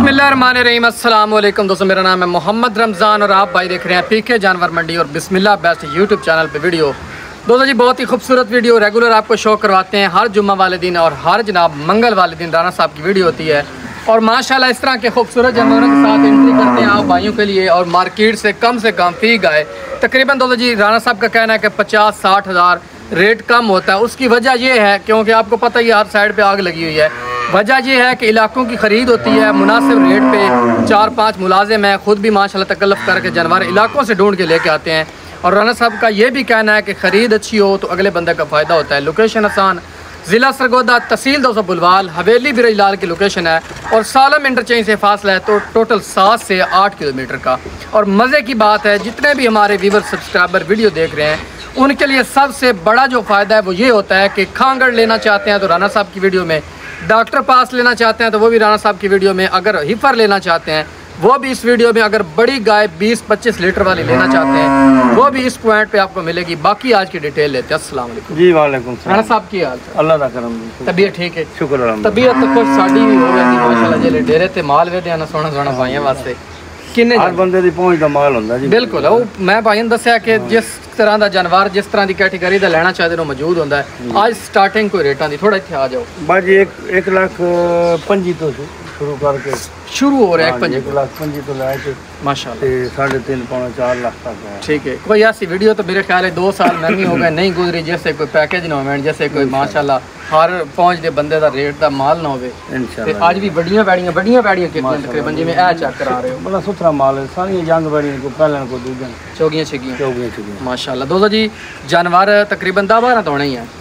बिस्मिल्लाहिर्रहमानिर्रहीम। अस्सलाम वालेकुम दोस्तों, मेरा नाम है मोहम्मद रमज़ान और आप भाई देख रहे हैं पीके जानवर मंडी और बिस्मिल्लाह बेस्ट यूट्यूब चैनल पे वीडियो। दोस्तों जी बहुत ही खूबसूरत वीडियो रेगुलर आपको शो करवाते हैं हर जुम्मा वाले दिन और हर जनाब मंगल वाले दिन राना साहब की वीडियो होती है। और माशाल्लाह इस तरह के खूबसूरत जानवरों के साथ एंट्री करते हैं आप भाइयों के लिए। और मार्केट से कम फी गाय तकरीबन दोस्तों जी राना साहब का कहना है कि 50-60 हज़ार रेट कम होता है। उसकी वजह यह है क्योंकि आपको पता ही हर साइड पे आग लगी हुई है। वजह यह है कि इलाकों की ख़रीद होती है मुनासिब रेट पे, 4-5 मुलाजिम हैं, ख़ुद भी माशाल्लाह तकल्लुफ़ करके जानवर इलाकों से ढूंढ के लेके आते हैं। और राना साहब का ये भी कहना है कि ख़रीद अच्छी हो तो अगले बंदे का फ़ायदा होता है। लोकेशन आसान, ज़िला सरगोदा, तहसील दोस्तों बुलवाल, हवेली बिरजलाल की लोकेशन है और सालम इंटरचेंज से फासला है तो टोटल 7 से 8 किलोमीटर का। और मज़े की बात है जितने भी हमारे व्यूवर सब्सक्राइबर वीडियो देख रहे हैं उनके लिए सबसे बड़ा जो फ़ायदा है वो ये होता है कि खांगड़ लेना चाहते हैं तो राना साहब की वीडियो में, डॉक्टर पास लेना चाहते हैं तो वो भी राना साहब की वीडियो में, अगर हिफर लेना चाहते हैं वो भी इस वीडियो में, अगर बड़ी गाय 20-25 लीटर वाली लेना चाहते हैं वो भी इस पॉइंट पे आपको मिलेगी। बाकी आज की डिटेल लेते हैं। अस्सलाम वालेकुम जी। वालेकुम सलाम। राना साहब की हाल अल्लाह दा करम, तबीयत ठीक है? शुक्र तबीयत तो कुछ साड़ी भी हो गई माशाल्लाह। जेले डेरे ते माल वेदे ना सोना भाइयों वास्ते किन्ने हर बंदे दी पहुंच दा माल हुंदा जी। बिल्कुल वो मैं भाई ने दस्या कि जिस तरह का जानवर जिस तरह की कैटेगरी का लेना चाहते हो मौजूद होंदा है। आज स्टार्टिंग कोई रेटां दी थोड़ा इत्थे आ जाओ बाजी 1,25,000 तो शुरू करके शुरू हो रहा है। 1,25,000 तो लाके माशाल्लाह 3.5-4 लाख तक है। ठीक है। कोई ऐसी वीडियो तो मेरे ख्याल है 2 साल में नहीं हो गए नहीं गुजरी जैसे कोई पैकेज ना हो, जैसे कोई माशाल्लाह हर पहुंच दे बंदे दा रेट दा माल ना होवे इंशाल्लाह। आज भी बड़ियां बैड़ियां कितनी तकरीबन जिवें ए चेक करा रहे हो बड़ा सुथरा माल है। सारी जंग बैड़ियां को पहलन को दूजन चौगियां छिगियां माशाल्लाह। दोस्तों जी जानवर तकरीबन 10-12 तो होने ही है।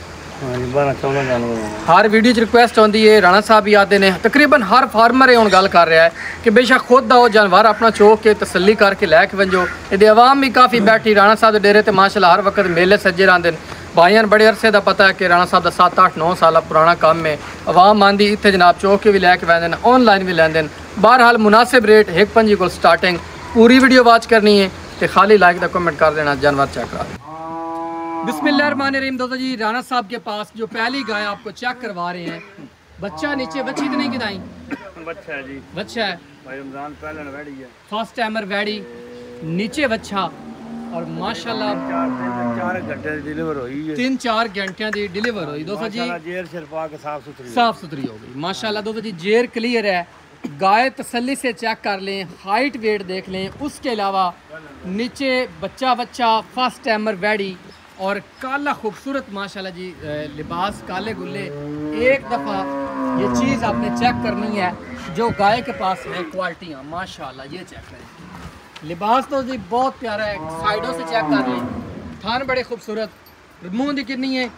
हर वीडियो रिक्वेस्ट आती है, राणा साहब भी आते हैं, तकरीबन हर फार्मर हम गल कर रहा है कि बेशक खुद आओ जानवर अपना चोक के तसल्ली करके लैके वजो। ये आवाम भी काफ़ी बैठी राणा साहब के डेरे तो माशाल्लाह हर वक्त मेले सज्जे रहते हैं। भाइयों बड़े अरसे का पता है कि राणा साहब का 7-8-9 साल पुराना काम है। आवाम आँदी इतने जनाब चोक के भी लैके वैंदे हैं, ऑनलाइन भी लेंदे। बहरहाल मुनासिब रेट 1.25 को स्टार्टिंग। पूरी वीडियो वॉच करनी है तो खाली लाइक का कमेंट कर देना, जानवर चेक करा देना। बिस्मिल्लाहिर्रहमानिर्रहीम। दोस्तों जी राना साहब के पास जो पहली गाय आपको चेक करवा रहे हैं, बच्चा नीचे बच्ची तो नहीं गिदाई? बच्चा है जी, बच्चा है भाई रमजान पहले वैड़ी है, फर्स्ट टाइमर वैड़ी, नीचे बच्चा और माशाल्लाह 4 घंटे डिलीवर हुई है। 3-4 घंटिया की डिलीवर हुई। दोस्तों जी जेर सिर पा के साफ सुथरी हो गई माशाल्लाह। दोस्तों जी जेर क्लियर है, गाय तसल्ली से चेक कर लें, हाइट वेट देख लें। उसके अलावा नीचे बच्चा फर्स्ट टाइमर वैड़ी और काला खूबसूरत माशाल्लाह जी लिबास काले गुल्ले। एक दफ़ा ये चीज़ आपने चेक करनी है जो गाय के पास है क्वालिटियाँ माशाल्लाह। ये चेक करें, लिबास तो जी बहुत प्यारा है, साइडों से चेक कर लें, थान बड़े खूबसूरत, मुँह दी कितनी है?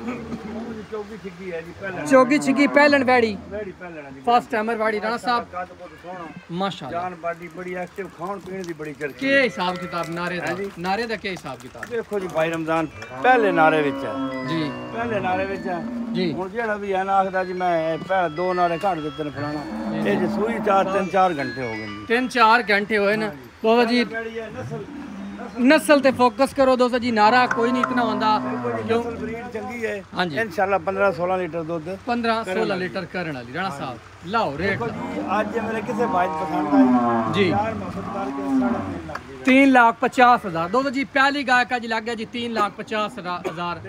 चौकी छिकी पहलन वैड़ी फर्स्ट टाइमर वाड़ी राणा साहब माशाल्लाह। बड़ी एक्टिव, खान पीने दी बड़ी चर्चा। के हिसाब किताब नारे दा के हिसाब किताब? देखो जी भाई रमजान पहले नारे विच है जी, पहले नारे विच है जी। हुन जेड़ा भी है ना आखदा जी मैं पहले 2 नारे घट दित्ते ने फलाना, ये जी सूई 3-4 घंटे हो गए। 3-4 घंटे होए ना। दोस्तों जी नस्ल ते फोकस करो दोस्तों जी, नारा कोई नहीं इतना होंदा क्यों चंगी है। हाँ जी इंशाल्लाह 15-16 लीटर दूध 15-16 लीटर करने वाली राणा साहब लाओ रेट आज मेरे किसे भाई पसंद आई जी 3,50,000। दोस्तों जी पहली गाय का जी लग गया जी 3,50,000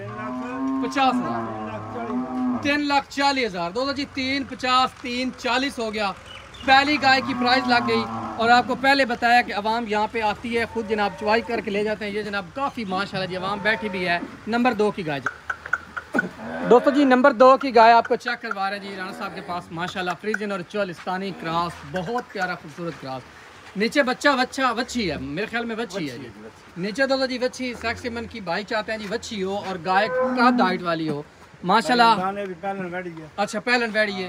3,40,000। दोस्तों जी 3,50 3,40 हो गया। पहली गाय की प्राइस लग गई और आपको पहले बताया कि अवाम यहाँ पे आती है, खुद जनाब चुवाई करके ले जाते हैं। ये जनाब काफ़ी माशाल्लाह जी अवाम बैठी भी है। नंबर 2 की गाय दोस्तों जी नंबर 2 की गाय आपको चेक करवा रहे हैं जी राणा साहब के पास माशाल्लाह। फ्रीजन और चोलिस्तानी क्रॉस, बहुत प्यारा खूबसूरत क्रॉस। नीचे वच्छी है, मेरे ख्याल में वच्छी है जी नीचे। दोस्तों जी वच्छी सेक्सीमन की भाई चाहते हैं जी वच्छी हो और गाय का हाइट वाली हो माशाल्लाह। अच्छा पहलन वैड़ी है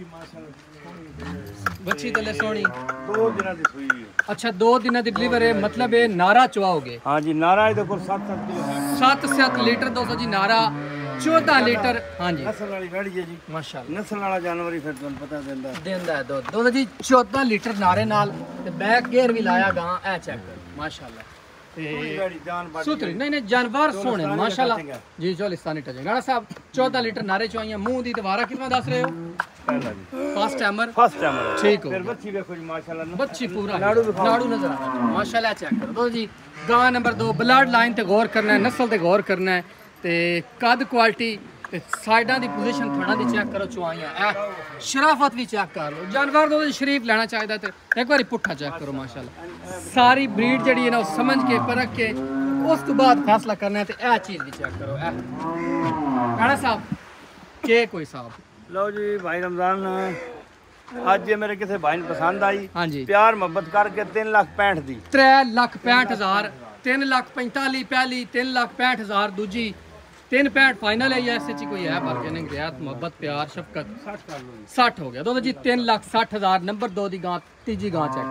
बच्ची तले सोनी 2 दिन दी सुई है। अच्छा 2 दिन दी डिलीवर है, मतलब ये नारा चुवाओगे? हाँ जी नारा है देखो 7-7 किलो है। 7-7 लीटर दोस्तों जी नारा 14 लीटर। हाँ जी नस्ल वाली वैड़ी है जी माशाल्लाह, नस्ल वाला जानवर ही फिर तुम पता देंदा है दोस्तों जी 14 लीटर नारे नाल ते बैक गेयर भी लाया गां। ए चेक करो माशाल्लाह सुथरी नहीं जानवर सोने माशाल्लाह जी। चोलिस्तानी टचिंग गाना साहब 14 लीटर नारे चवाइयां मुंह दी दोबारा कितना दस रहे हो? फर्स्ट टाइमर ठीक हो। बच्ची पूरा नाड़ू नजर आ रहा माशाल्लाह। चेक करो तो जी गां नंबर 2 ब्लड लाइन ते गौर करना है, नस्ल ते गौर करना है ते कद क्वालिटी ते साइडां दी पोजीशन थोड़ा दी चेक करो। चवाइयां शराफत भी चेक कर लो। जानवर तो शरीफ लेना चाहिए तो एक बार पुट्ठा चेक करो माशाल्लाह। सारी ब्रीड जड़ी है ना समझ के परख के उस तो बाद फैसला करना है। तो यह चीज़ भी चेक करो। राणा साहब के कोई साहब लो जी भाई रमजान आज ये मेरे किसी भाई ने पसंद आई। हाँ जी प्यार मोहब्बत करके 3,65,000 दी। 3,65,000 3,45,000 पहली 3,65,000 दूजी 3,65 फाइनल है। या ऐसे कोई है बार्गेनिंग रियायत मोहब्बत प्यार शफकत 60 हो गया। तो जी 3,60,000 नंबर 2 दी गां तीजी गां चेक।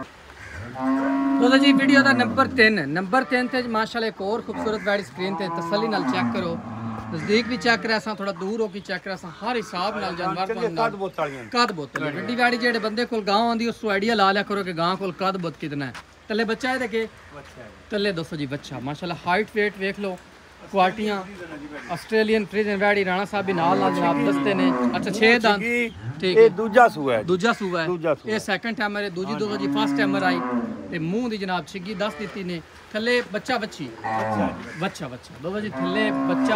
तो जी वीडियो का नंबर 3 ते माशाल्लाह एक और खूबसूरत वैडी स्क्रीन ते तसल्ली नाल चेक करो। नजदीक भी चेक करा सा थोड़ा दूर होके चेक करा सा हर हिसाब नाल जानवर कद बोतल वड्डी वैडी जेड़े बंदे कोल गांव आंदी उस आइडिया ला लिया करो कि गांव कोल कद बोत कितना है। तले बच्चा है देखे तले दोस्तों जी बच्चा माशाल्लाह हाइट वेट देख लो क्वालिटियां ऑस्ट्रेलियन फ्रीजन वैडी राणा साहब भी नाल जनाब दसते ने। अच्छा 6 दांत ठीक है। दूजा सूआ है ये सेकंड टाइमर है। दूजी दोस्तों जी फर्स्ट टाइमर आई ते मुंह दी जनाब छिगी दस दी ने थले बच्चा बच्ची बच्चा दोस्तों जी थले बच्चा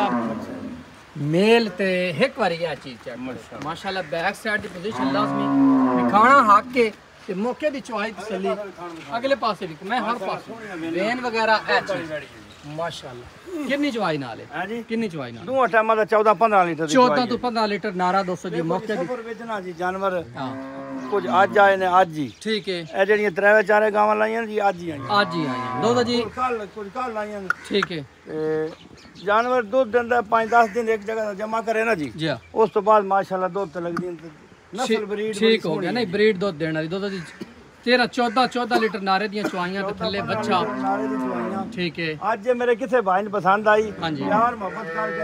मेल ते एक बारी यह चीज चेक माशाल्लाह। बैक साइड दी पोजीशन लाजमी दिखाना हक के ते मौके दी चवाई तसल्ली अगले पासे भी मैं हर पासे वेन वगैरह माशाल्लाह। कितनी चवाई नाल है जी? कितनी चवाई नाल? दो टाइम दा 14-15 लीटर 14 तो 15 लीटर नारा दोस्तों जी मौके दी बेचना जी जानवर। हां कुछ आज आए ने आज जी ठीक है। ए जड़ियां त्रै चारे गावां लाईयां जी आज ही आईयां दोस्तों जी कुछ कल लाईयां ठीक है। जानवर दूध दिंदा 5-10 दिन एक जगह जमा करे ना जी उस तो बाद माशाल्लाह दूध ते लगदी नस्ल ब्रीड ठीक हो गया। नहीं ब्रीड दूध देने वाली दोस्तों जी 13-14 लीटर नारे दियां चवाइयां ते थल्ले बच्चा नारे दी चवाइयां ठीक है। आज ये मेरे किसे भाई ने पसंद आई यार मोहब्बत करके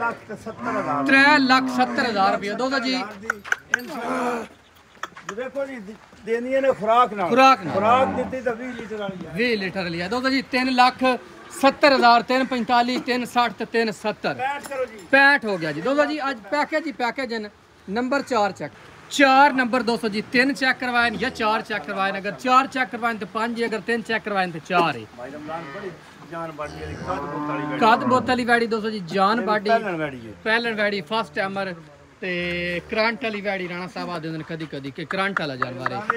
3,70,000 रुपया दोस्तों जी। देखो जी देनी है ने खुराक देती तो 20 लीटर लिया दोस्तों जी। 3,70,000 3,45 3,60 ते 3,70 65 हो गया जी दोस्तों जी। आज पैकेज नंबर 4 चेक 4 नंबर दोस्तों जी 3 चेक करवाए या 4 चेक करवाए। अगर 4 चेक करवाए तो 5 है, अगर 3 चेक करवाए तो 4 है। कद बोतली वैडी दोस्तों जी जान बाडी पहलन वैडी फर्स्ट टाइमर ते करंट वाली वैडी राणा साहब आदे कदी कदी के करंट वाला जानवर है।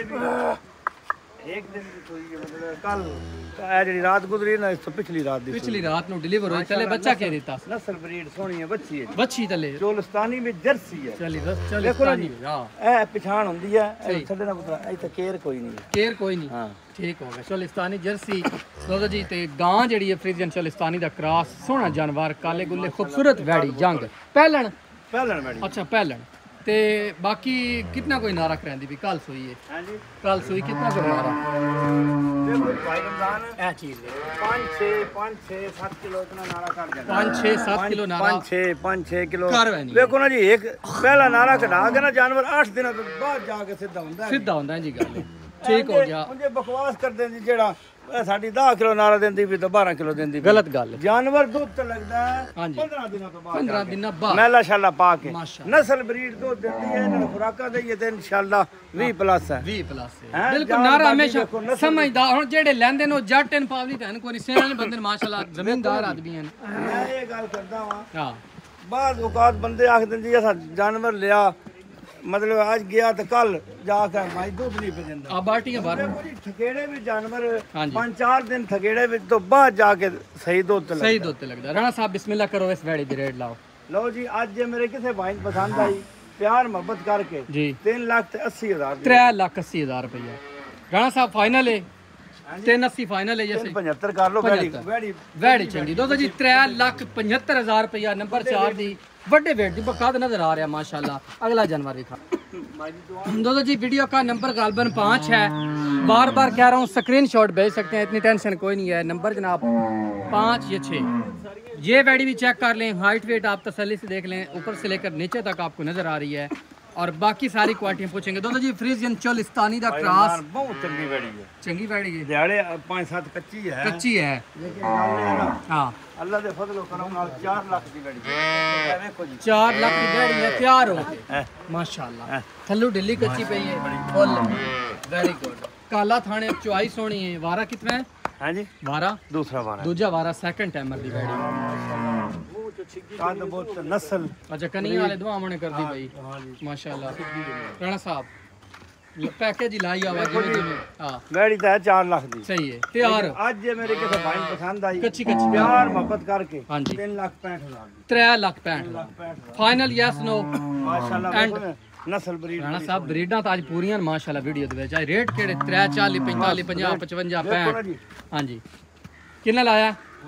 एक दिन मतलब कल जेडी रात गुजरी ना इस पिछली रात नु डिलीवर हुई तले बच्चा के देता नस्ल ब्रीड सोनी है बच्ची तले चोलिस्तानी में जर्सी है। चली देखो ना जी ए पहचान हुंदी है छड़े ना पुत्रा ए तो केयर कोई नहीं हां ठीक हो गया। चोलिस्तानी जर्सी दोस्तों जी ते गां जेडी है फ्रीजियन चोलिस्तानी दा क्रॉस सोना जानवर काले गुल्ले खूबसूरत वैडी जंग पहलन वैडी अच्छा पहलन ते बाकी कितना कोई नारा करांदी भी कल सोई है। हां जी कल सोई कितना कोई नारा देखो भाई रमजान ए चीज है 5-6 किलो इतना नारा कर जाता 5-6-7 किलो नारा 5-6 किलो देखो ना जी एक पहला नारा कढा के ना जानवर 8 दिन बाद जाके सीधा होंदा है जी गल ठीक हो गया। मुझे बकवास कर देंदी जेड़ा साडी 10 किलो नारा देंदी भी तो 12 किलो देंदी गलत गल जानवर दूध तो लगदा है 15 दिनों तो बाद 15 दिन बाद मेला शाला पा के नस्ल ब्रीड दूध देती है इन्हां खुराका देइए ते इंशाल्लाह 20 प्लस है बिल्कुल नारा हमेशा समझदार हुन जेड़े लेंदे ने जट इन पावली तन कोई सेने बंदे माशाल्लाह जमींदार आदमी हैं। मैं ये गल करदा हां हां बाद औकात बंदे आख देंदी असा जानवर लिया मतलब आज गया तो कल जाकर भाई दूध नहीं पे देंदा बाल्टियां भर थकेड़े भी जानवर 5-4 दिन थकेड़े भी तो बाद जाके सही दूध लगदा। राणा साहब बिस्मिल्लाह करो इस वैडी दी रेट लाओ। लो जी आज ये मेरे किसे भाई पसंद आई प्यार मोहब्बत करके जी 3,80,000 रुपया राणा साहब फाइनल है 380 फाइनल है जैसे 75 कर लो वैडी चंगी दोस्तों जी 3,75,000 रुपया नंबर 4 दी बड़े वेट दी बकाद नजर आ रहा है माशाल्लाह। अगला जानवर दिखा दोस्तों जी वीडियो का नंबर गालबन 5 है बार बार कह रहा हूँ स्क्रीनशॉट भेज सकते हैं इतनी टेंशन कोई नहीं है। नंबर जनाब 5 या 6 ये वैडी भी चेक कर लें हाइट वेट आप तसल्ली से देख लें ऊपर से लेकर नीचे तक आपको नजर आ रही है और बाकी सारी क्वालिटियां पूछेंगे। दोस्तों जी फ्रीजियन चोलिस्तानी दा क्रॉस बहुत चंगी बैठी है, चंगी बैठी है, दिहाड़े 5-7 कच्ची है, लेकिन नाले है ना हाँ अल्लाह दे फजल करम नाल 4 लाख की बैठी है। देखो जी 4 लाख की बैठी है तैयार हो गई माशाल्लाह। थल्लू ढिल्ली कच्ची पई है फुल, वेरी गुड। काला थाने चुआई सोनी है। वारा कितना है? हां जी वारा दूजा वारा सेकंड टाइमर दी बैठी काद बहुत नस्ल। अच्छा कनी वाले दुआ हमने कर दी भाई माशाल्लाह। राणा साहब पैकेज ही लाई आवाज में हां बैठी तो है 4 लाख दी, सही है तैयार। आज ये मेरे किसी भाई पसंद आई कच्ची कच्ची प्यार मोहब्बत करके हां जी 3,65,000 3,65,000 फाइनल यस नो माशाल्लाह। नस्ल ब्रीड राणा साहब ब्रीडां तो आज पूरियां माशाल्लाह वीडियो दे विच। रेट केड़े 3 40 45 50 55 65 हां जी कितना लाया?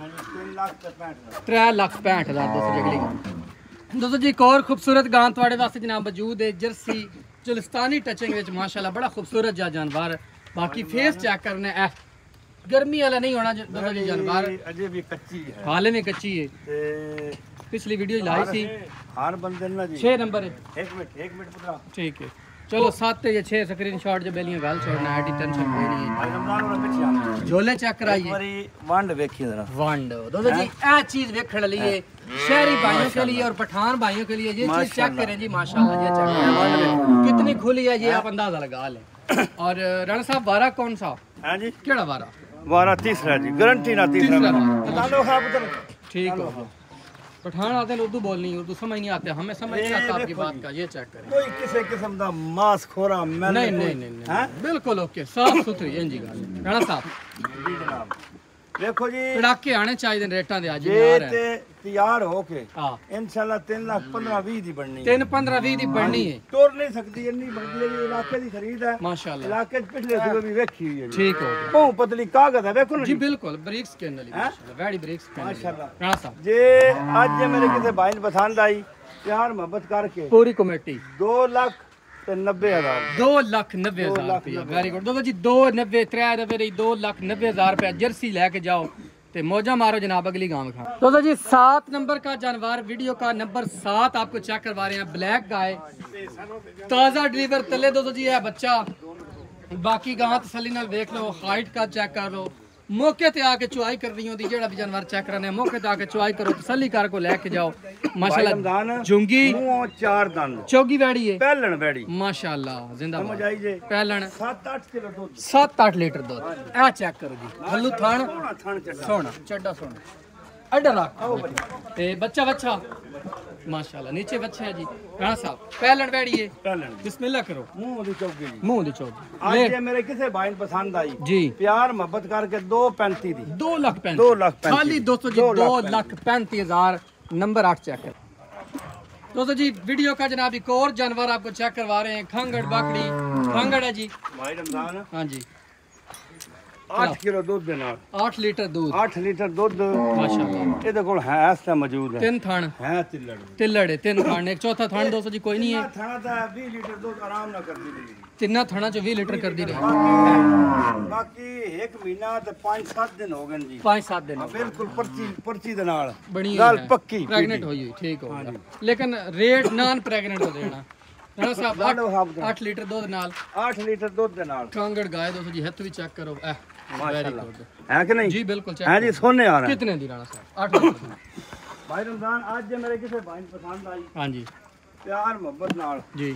3,65,000 दोस्तों जी। अगली दोस्तों जी एक और खूबसूरत गां तुहाडे वास्ते जनाब मौजूद है, जर्सी चुलिस्तानी टचिंग विच माशाल्लाह बड़ा खूबसूरत जा जानवर। बाकी फेस चेक करने गर्मी वाला नहीं होना दोस्तों जी जानवर, अजे भी कच्ची है, हाले में कच्ची है। पिछली वीडियो लाई थी हर बंदे ना जी 6 नंबर है। एक मिनट पुत्रा ठीक है चलो 7 या 6 स्क्रीनशॉट जो बेलियां गल छोड़ना है, टेंशन कोई नहीं है। भाई रमजान वाला पीछे आ झोले चेक कराइए, हमारी वांड देखिए जरा वांड दोस्तों जी ये चीज देखने लिए शहरी भाइयों के लिए और पठान भाइयों के लिए ये चीज चेक करें जी माशाल्लाह। ये चेक करें कितनी खुली है, ये आप अंदाजा लगा लें। और राणा साहब वारा कौन सा? हां जी केड़ा वारा? वारा तीसरा जी, गारंटी ना तीसरा बता दो खा पुत्र। ठीक हो पठान आते हैं उर्दू बोलनी, उर्दू समझ नहीं आते, हमें समझ नहीं आता आपकी बात का। ये चेक करें कोई किसी किस्म दा मांस खोरा मैल नहीं बिल्कुल ओके साफ सुथरी इंजी गल। राणा साहब जी जनाब देखो जी पटाके आने चाहिए रेटां दे आज ये यार है। ते तैयार होके हां इंशाल्लाह 3,15,20 दी बननी है। 3 15 20 दी बननी है। तोड़ नहीं सकती इतनी बदले दी इलाके दी खरीद है माशाल्लाह। इलाके च पिछले सुबह भी देखी हुई है। ठीक हो गया बहुत पतली कागज है देखो ना जी बिल्कुल ब्रिक्स स्किन वाली माशाल्लाह वेरी ब्रिक्स स्किन माशाल्लाह। राणा साहब जे आज जे मेरे किसी भाई ने पसंद आई प्यार मोहब्बत करके पूरी कमेटी 2,90,000 2,90,000 रुपया। वेरी गुड दोस्तों जी 2,90 3,90 2,90,000 रुपया जर्सी लेके जाओ ते मौजा मारो जनाब। अगली गांव खा दोस्तों जी 7 नंबर का जानवर वीडियो का नंबर 7 आपको चेक करवा रहे हैं। ब्लैक गाय ताजा डिलीवर तले दोस्तों जी है बच्चा। बाकी गां तसल्ली नाल देख लो, हाइट का चेक कर लो, मौके ते आके चुआई कर रही होती जेड़ा भी जानवर चेक कराने मौके ते आके चुआई करो, तसल्ली कर को लेके जाओ माशाल्लाह। झुंगी मुंह 4 दंद चौगी बैड़ी है पहलन बैड़ी माशाल्लाह जिंदाबाद। समझ आई जे पहलन 7-8 किलो दूध 7-8 लीटर दूध ए चेक करो जी। हल्लू थान थन चढ़ा सोना चड्डा सोना अड्डा रख ते बच्चा बच्चा माशाल्लाह नीचे बच्चे है जी। राणा साहब पहलन बैड़ी है पहलन बिस्मिल्लाह करो मुंह दी चौकी जी। मुंह दी चौकी आज ये मेरे किसी भाई ने पसंद आई जी प्यार मोहब्बत करके 2,35 दी 2,35,000 2,35,000 खाली दोस्तों जी 2,35,000 नंबर 8 चेक कर दोस्तों जी। वीडियो का जनाब एक और जानवर आपको चेक करवा रहे हैं। खंगड़ बाकड़ी खंगड़ है जी भाई रमजान हाँ जी 8 किलो दूध दे नाल 8 लीटर दूध 8 लीटर दूध माशाल्लाह। ਇਹਦੇ ਕੋਲ ਹੈ ਇਸ ਟਾਈਮ ਮੌਜੂਦ ਹੈ 3 ਥਣ ਹੈ ਤਿੱਲੜ ਤਿੱਲੜੇ 3 ਥਣ ਇੱਕ ਚੌਥਾ ਥਣ दोस्तों जी कोई नहीं है। ਥਾਣਾ ਤਾਂ 20 ਲੀਟਰ ਦੁੱਧ ਆਰਾਮ ਨਾਲ ਕਰਦੀ ਰਹੀ। ਤਿੰਨਾਂ ਥਣਾ ਚ 20 ਲੀਟਰ ਕਰਦੀ ਰਹੀ। ਬਾਕੀ ਇੱਕ ਮਹੀਨਾ ਤੇ 5-7 ਦਿਨ ਹੋ ਗਏ ਨੇ ਜੀ 5-7 दिन ਬਿਲਕੁਲ ਪਰਚੀ ਦੇ ਨਾਲ बनी ਗੱਲ ਪੱਕੀ प्रेग्नेंट हुई हुई ठीक हो गया। लेकिन रेट नॉन प्रेग्नेंट हो देना राणा साहब 8 लीटर दूध नाल 8 ਲੀਟਰ ਦੁੱਧ ਦੇ ਨਾਲ कांगड़ गाय दोस्तों जी हथ भी चेक करो माशाल्लाह है कि नहीं जी बिल्कुल चेक है जी सोने आ रहा है। कितने दी राणा साहब 8 लीटर भाई रमजान आज जे मेरे किसी भाई ने पसंद आई हाँ जी प्यार मोहब्बत नाल जी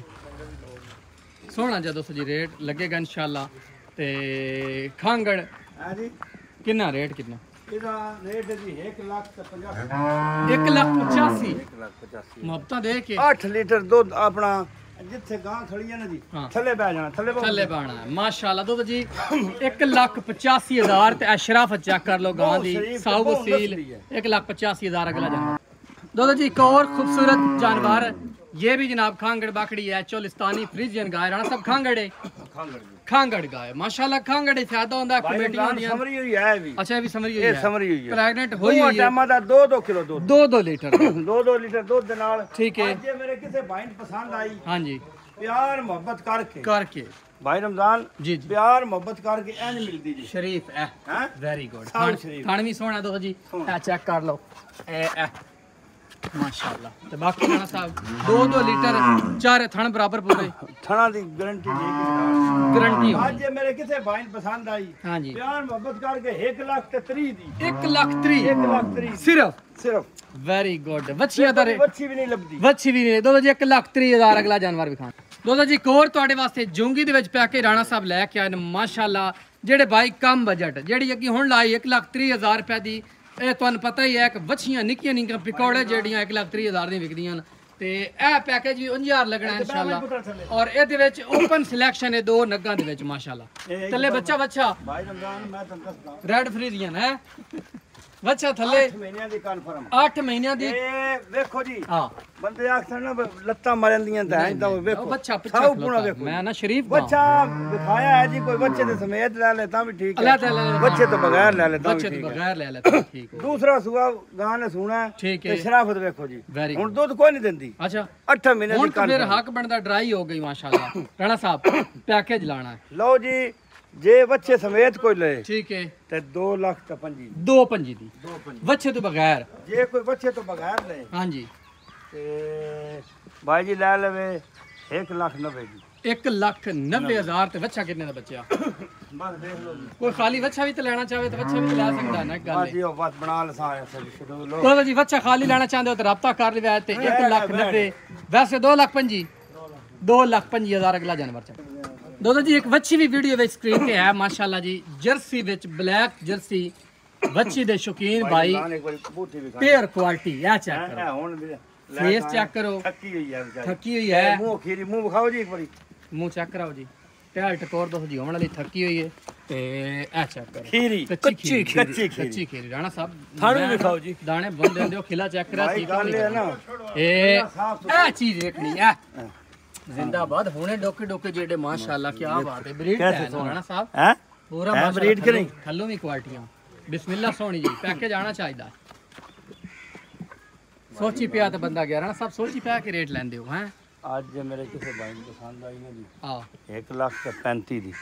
सोना जा दोस्तों जी रेट लगेगा इंशाल्लाह। ते खांगड़ है जी कितना रेट कितना ਇਹਦਾ ਰੇਟ ਜੀ 1,50,000 1,85,000 1,85,000 ਮੁਹੱਬਤਾਂ ਦੇ ਕੇ 8 ਲੀਟਰ ਦੁੱਧ ਆਪਣਾ ਜਿੱਥੇ ਗਾਂ ਖੜੀ ਹੈ ਨਾ ਜੀ ਹਾਂ। ਥੱਲੇ ਬਹਿ ਜਾਣਾ ਥੱਲੇ ਬਾਣਾ ਮਾਸ਼ਾਅੱਲਾ दोस्तों जी 1,85,000 ਤੇ ਅਸ਼ਰਫ ਚੈੱਕ ਕਰ ਲੋ ਗਾਂ ਦੀ ਸਾਊ ਵਸੀਲ 1,85,000 अगला जानवर दोस्तों जी। एक और खूबसूरत जानवर ये भी जनाब खांगड़ बाकड़ी है चोलिस्तानी फ्रीजियन गाय। राणा साहब खांगड़ है खांगड़ गाय माशाल्लाह। खांगड़ फायदा होंदा कमेटी होंदियां ਸਮਰੀ ਹੋਈ ਹੈ ਵੀ अच्छा ये भी समझ ਇਹ ਸਮਰੀ ਹੋਈ ਹੈ प्रेग्नेंट होई हुई है ਟਾਈਮਾਂ ਦਾ 2-2 ਕਿਲੋ ਦੁੱਧ 2-2 लीटर 2-2 ਲੀਟਰ ਦੁੱਧ ਦੇ ਨਾਲ ठीक है ਅੱਜ ਜੇ ਮੇਰੇ ਕਿਸੇ ਭਾਈ ਨੂੰ ਪਸੰਦ ਆਈ हाँ जी ਪਿਆਰ ਮੁਹੱਬਤ ਕਰਕੇ करके भाई रमजान जी जी प्यार मोहब्बत करके ऐन मिलती जी शरीफ है हैं very good sound Sharif Khan भी सोना दोस्तों जी चेक कर लो ए माशाल्लाह। तो बाकी राणा साहब 2-2 लीटर चारे थन बराबर पूरे थना दी गारंटी हो। आज ये मेरे किसे भाई पसंद आई। हाँ जी प्यार मोहब्बत करके 1,30,000 दी 1,30,000 1,30,000 सिर्फ वेरी गुड। वच्छियां दा रेट वच्छी भी नहीं लभदी वच्छी भी नहीं। दोस्तों जी 1,30,000 अगला जानवर भी खान। दोस्तों जी कोर ਤੁਹਾਡੇ ਵਾਸਤੇ ਜੂੰਗੀ ਦੇ ਵਿੱਚ ਪੈ ਕੇ ਰਾਣਾ ਸਾਹਿਬ ਲੈ ਕੇ ਆਏ ਨੇ ਮਾਸ਼ਾਅੱਲਾ। ਜਿਹੜੇ ਭਾਈ ਕਮ ਬਜਟ ਜਿਹੜੀ ਅੱਗੇ ਹੁਣ ਲਾਈ 1,30,000 ਰੁਪਏ ਦੀ ਇਹ ਤੁਹਾਨੂੰ ਪਤਾ ਹੀ ਹੈ ਕਿ ਵੱਛੀਆਂ ਨਿੱਕੀਆਂ ਨਿੱਕੀਆਂ ਪਕੌੜੇ ਜਿਹੜੀਆਂ 1,30,000 ਦੀਆਂ ਵਿਕਦੀਆਂ ਨੇ ਤੇ ਇਹ ਪੈਕੇਜ ਵੀ 5000 ਲੱਗਣਾ ਇਨਸ਼ਾਅੱਲਾ। ਔਰ ਇਹਦੇ ਵਿੱਚ ਓਪਨ ਸਿਲੈਕਸ਼ਨ ਹੈ 2 ਨਗਾਂ ਦੇ ਵਿੱਚ ਮਾਸ਼ਾਅੱਲਾ। ਥੱਲੇ ਬੱਚਾ ਭਾਈ ਰਮਜ਼ਾਨ ਮੈਂ ਤੁਹਾਨੂੰ ਦੱਸਦਾ ਰੈਡ ਫਰੀਜ਼ੀਅਨ ਹੈ ਬੱਚਾ ਥੱਲੇ 8 ਮਹੀਨਿਆਂ ਦੀ ਕਨਫਰਮ 8 ਮਹੀਨਿਆਂ ਦੀ। ਇਹ ਵੇਖੋ ਜੀ ਹਾਂ ਬੰਦੇ ਆਖਣ ਨਾ ਲੱਤਾਂ ਮਰਨ ਦੀਆਂ ਤਾਂ ਐਂ ਵੇਖੋ ਬੱਚਾ ਸਾਊ ਪੁਣਾ ਵੇਖੋ। ਮੈਂ ਨਾ ਸ਼ਰੀਫ ਬੱਚਾ ਦਿਖਾਇਆ ਹੈ ਜੀ ਕੋਈ ਬੱਚੇ ਦੇ ਸਮੇਤ ਲੈ ਲੈ ਤਾਂ ਵੀ ਠੀਕ ਲੈ ਹੈ ਲੈ ਬੱਚੇ ਤੋਂ ਬਗੈਰ ਲੈ ਲੈ ਤਾਂ ਵੀ ਬੱਚੇ ਤੋਂ ਠੀਕ ਹੈ ਬਗੈਰ ਲੈ ਲੈ ਤਾਂ ਠੀਕ ਹੋ। ਦੂਸਰਾ ਸੂਆ ਗਾਂ ਨੇ ਸੁਣਾ ਠੀਕ ਹੈ ਤੇ ਸ਼ਰਾਫਤ ਵੇਖੋ ਜੀ Very ਹੁਣ ਦੁੱਧ ਕੋਈ ਨਹੀਂ ਦਿੰਦੀ। ਅੱਛਾ 8 ਮਹੀਨੇ ਹੁਣ ਦੀ ਤਾਂ ਫਿਰ ਕਨਫਰਮ। ਹੱਕ ਬਣਦਾ ਡਰਾਈ ਹੋ ਗਈ ਮਾਸ਼ਾਅੱਲਾ। ਰਾਣਾ ਸਾਹਿਬ ਪੈਕੇਜ ਲਾਣਾ ਹੈ ਲਓ ਜੀ ਜੇ ਬੱਚੇ ਸਮੇਤ ਕੋਈ ਲਏ ਠੀਕ ਹੈ ਤੇ 2 ਲੱਖ ਤਾਂ 25 2.5 ਦੀ 2.25 ਬੱਚੇ ਤੋਂ ਬਗੈਰ। ਜੇ ਕੋਈ ਬੱਚੇ ਤੋਂ ਬਗੈਰ ਲਏ ਹਾਂਜੀ ਤੇ ਭਾਈ ਜੀ ਲੈ ਲਵੇ 1,90,000 ਦੀ 1,90,000 ਤੇ ਬੱਚਾ ਕਿੰਨੇ ਦਾ ਬੱਚਾ? ਬਸ ਦੇਖ ਲਓ ਜੀ ਕੋਈ ਖਾਲੀ ਬੱਚਾ ਵੀ ਤੇ ਲੈਣਾ ਚਾਹੇ ਤਾਂ ਬੱਚਾ ਵੀ ਲੈ ਸਕਦਾ ਨਾ। ਇੱਕ ਗੱਲ ਜੀ ਉਹ ਬਸ ਬਣਾ ਲਸਾਂ ਐਸੇ ਸ਼ੁਰੂ ਲੋ ਹੈ ਜੀ ਬੱਚਾ ਖਾਲੀ ਲੈਣਾ ਚਾਹੁੰਦੇ ਹੋ ਤਾਂ ਰਾਬਤਾ ਕਰ ਲਿਆ ਤੇ 1,90,000 ਵੈਸੇ 2,25,000 2,25,000 ਅਗਲਾ ਜਾਨਵਰ ਚ। ਦੋਸਤੋ ਜੀ ਇੱਕ ਵੱਛੀ ਵੀ ਵੀਡੀਓ ਵਿੱਚ ਸਕਰੀਨ ਤੇ ਹੈ ਮਾਸ਼ਾਅੱਲਾ ਜੀ ਜਰਸੀ ਵਿੱਚ ਬਲੈਕ ਜਰਸੀ ਵੱਛੀ ਦੇ ਸ਼ੌਕੀਨ ਭਾਈ ਪੇਅਰ ਕੁਆਲਿਟੀ ਆ ਚੈੱਕ ਕਰੋ ਹੁਣ ਫੇਸ ਚੈੱਕ ਕਰੋ ਥੱਕੀ ਹੋਈ ਹੈ ਵਿਚਾਰੀ ਥੱਕੀ ਹੋਈ ਹੈ ਮੂੰਹ ਖੀਰੀ ਮੂੰਹ ਵਿਖਾਓ ਜੀ ਇੱਕ ਵਾਰੀ ਮੂੰਹ ਚੈੱਕ ਕਰਾਓ ਜੀ ਟਹਿਲ ਟਕੋਰ ਦੋਸਤੋ ਜੀ ਹੋਣ ਵਾਲੀ ਥੱਕੀ ਹੋਈ ਹੈ ਤੇ ਆ ਚੈੱਕ ਕਰੋ ਖੀਰੀ ਕੱਚੀ ਖੀਰੀ ਰਾਣਾ ਸਾਹਿਬ ਥਾਣੇ ਵਿਖਾਓ ਜੀ ਦਾਣੇ ਬੰਦੇ ਹੁੰਦੇ ਉਹ ਖਿਲਾ ਚੈੱਕ ਕਰਾ ਭਾਈ ਗੱਲ ਹੈ ਨਾ ਇਹ ਚੀਜ਼ ਦੇਖਣੀ ਆ जिंदाबाद होने डोके डोके जेडे माशाल्लाह क्या बात है ब्रीड है राणा साहब हैं पूरा है ब्रीड के नहीं थल्लों भी क्वालिटियां बिस्मिल्लाह सोनी जी पैकेज आना चाहिए सोची पिया तो बंदा गया राणा साहब सोची पिया के रेट लेंदे हो हैं आज जे मेरे किसी भाई को पसंद आई ना जी हां 1,35,000 दी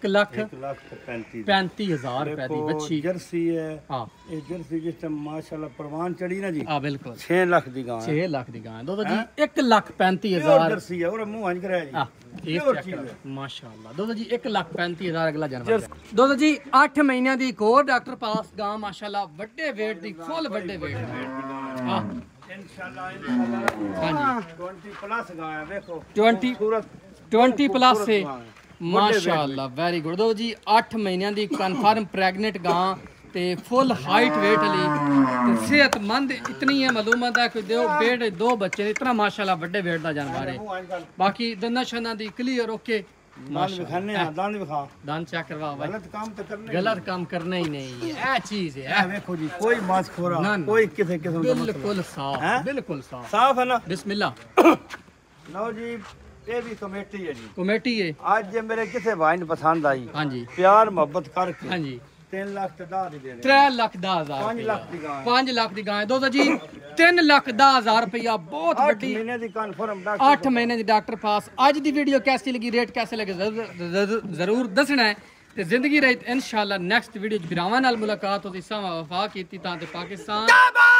1,35,000 रुपए दी बच्ची जर्सी है हां ये जर्सी जिस टाइम माशाल्लाह परवान चढ़ी ना जी हां बिल्कुल 6 लाख दी गां 6 लाख दी गां दोस्तों जी 1,35,000 जर्सी है और मुंह हंज कराया जी हां माशाल्लाह दोस्तों जी 1,35,000 अगला जानवर दोस्तों जी 8 महीनों ਦੀ ਇੱਕ ਹੋਰ ਡਾਕਟਰ ਪਾਸ ਗਾਂ ਮਾਸ਼ਾਅੱਲਾ ਵੱਡੇ weight ਦੀ ਫੁੱਲ ਵੱਡੇ weight ਦੀ हां इंशाल्लाह हाँ 20 प्लस गां है देखो 20 प्लस से माशाअल्लाह वेरी गुड दो जी 8 महीनों ਦੀ कन्फर्म प्रेग्नेंट गां ते फुल हाइट वेट वाली ते सेहतमंद इतनी है मालूमात है कि दो बेट 2 बच्चे इतना माशाअल्लाह बड़े वेट दा जानवर है बाकी दंदा शना दी क्लियर ओके दांत दिखाने हैं दांत दिखा दांत चेक करवा भाई गलत काम तो करना ही नहीं है चीज है देखो जी कोई मांस खोरा कोई किसी किस्म का बिल्कुल साफ बिल्कुल साफ है ना बिस्मिल्लाह लो जी ये भी कमेटी है जी कमेटी है आज जे मेरे किसी भाई ने पसंद आई हां जी प्यार मोहब्बत करके हां जी 3 लाख ते 10 दे 3,10,000 5 लाख दी गां 5 लाख दी गां है दोस्तों जी 3,10,000 रुपया बहुत बड़ी 8 महीने दी कन्फर्म 8 महीने दी डॉक्टर पास आज दी वीडियो कैसी लगी रेट कैसे लगे जरूर दसना है ते जिंदगी रही इंशाल्लाह नेक्स्ट वीडियो च फिर आवां नाल मुलाकात होती सा वफा कीती तां ते पाकिस्तान